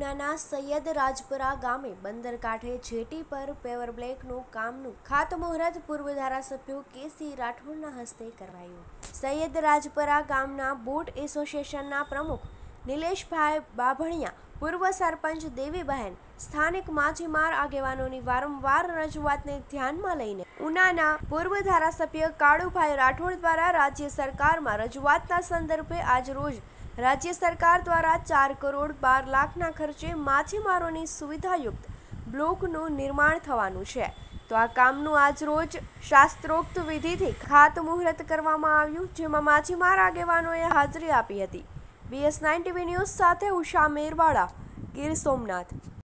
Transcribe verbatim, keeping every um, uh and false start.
ઉનાના સૈયદ રાજપરા ગામે બંદરકાંઠે જેટી પર પેવર બ્લેકનું કામનું ખાતમુહૂર્ત પૂર્વ ધારાસભ્ય કેસી રાઠોડના હસ્તે કરાયું। સૈયદ રાજપરા ગામના બોટ એસોસિએશનના પ્રમુખ નિલેશભાઈ બાભણિયા, પૂર્વ સરપંચ દેવીબહેન, સ્થાનિક માછીમાર આગેવાનોની વારંવાર રજૂઆતને ધ્યાનમાં લઈને ઉનાના પૂર્વ ધારાસભ્ય કાળુભાઈ રાઠોડ દ્વારા રાજ્ય સરકારમાં રજૂઆતના સંદર્ભે આજરોજ રાજ્ય સરકાર દ્વારા ચાર કરોડ બાર લાખના ખર્ચે માછીમારોની સુવિધાયુક્ત બ્લોકનું નિર્માણ થવાનું છે, તો આ કામનું આજરોજ શાસ્ત્રોક્ત વિધિથી ખાતમુહૂર્ત કરવામાં આવ્યું, જેમાં માછીમાર આગેવાનોએ હાજરી આપી હતી। બીએસ નાઇન ટીવી ન્યૂઝ સાથે ઉષા મેરવાડા, ગીર સોમનાથ।